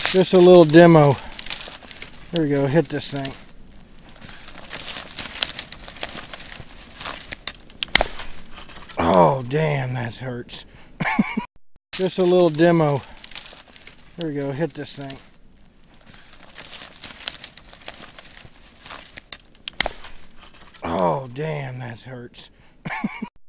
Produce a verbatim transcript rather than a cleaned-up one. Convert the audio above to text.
Just a little demo. There we go, hit this thing. Oh, damn, that hurts. Just a little demo. There we go, hit this thing. Oh, damn, that hurts.